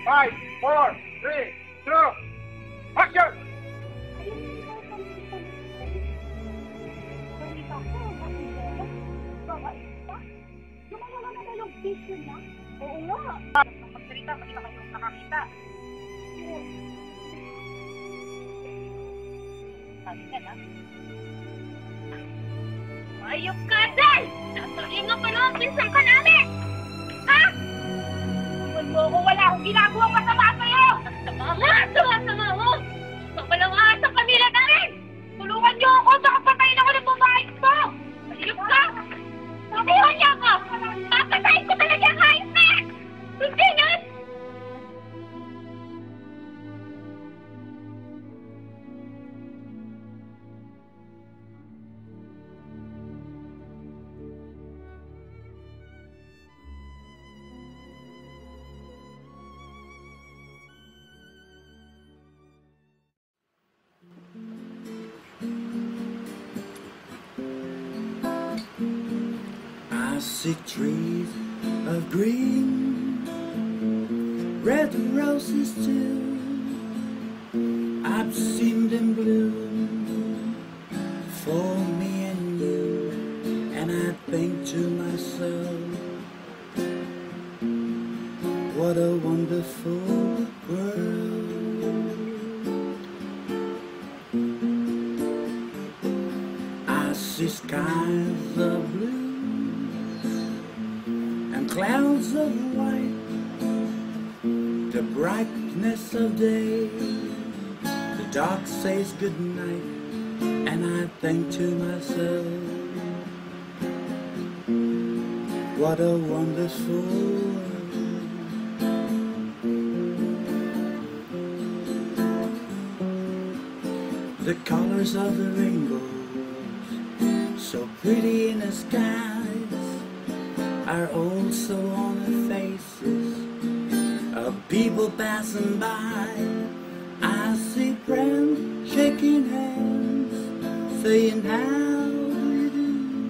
5, 4, 3, 2, action! Oo nga. Magsalita, pati na kayong nakakita. Sabi ka na. Ayok ka, Day! Nasa pa lang, pinsan ka namin! Ha? Huwag mo ako, wala akong ginagawa masama sa'yo! Sama mo! Mapalangaan sa pamilya namin! Tulungan niyo ako sa kapatayin ako ng babae ko! Ayok ka! Sabihan niya ako! Papatayin ko talaga ang hayop na yan! Hindi yan! I see trees of green, red roses too. I've seen them bloom for me and you, and I think to myself, what a wonderful world. I see skies of blue and clouds of white, the brightness of day, the dark says good night, and I think to myself, what a wonderful world. The colors of the rainbows, so pretty in the skies, are also on the faces of people passing by. I see friends shaking hands, saying how do you do.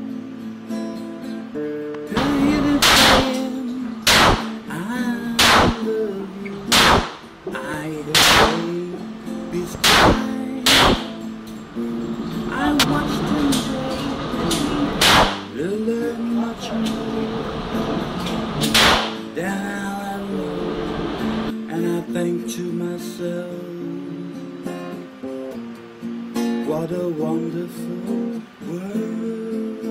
They'll hear them saying, I love you. I hear babies cry. I watch them grow, they'll learn much more than I'll ever know. And I think to myself, what a wonderful world.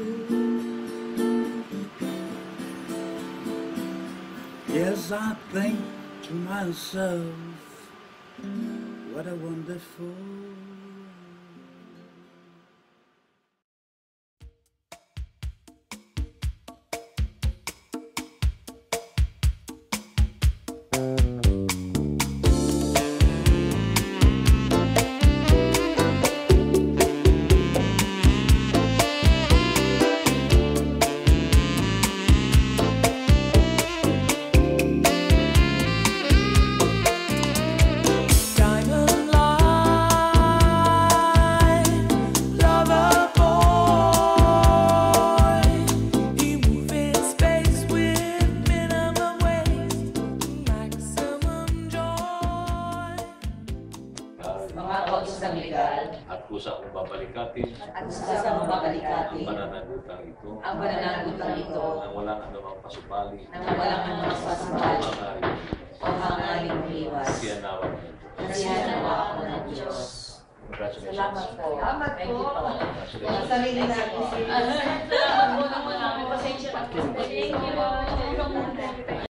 Yes, I think to myself, what a wonderful world. At kusa kong babalikatin ang pananagutang ito nang walang anumang pasupali o hangaring umiwas. Siya nawa ako ng Diyos. Congratulations. Salamat po. Salamat po. Ang sarili natin. Salamat po naman ako. Pasensya na po. Thank you.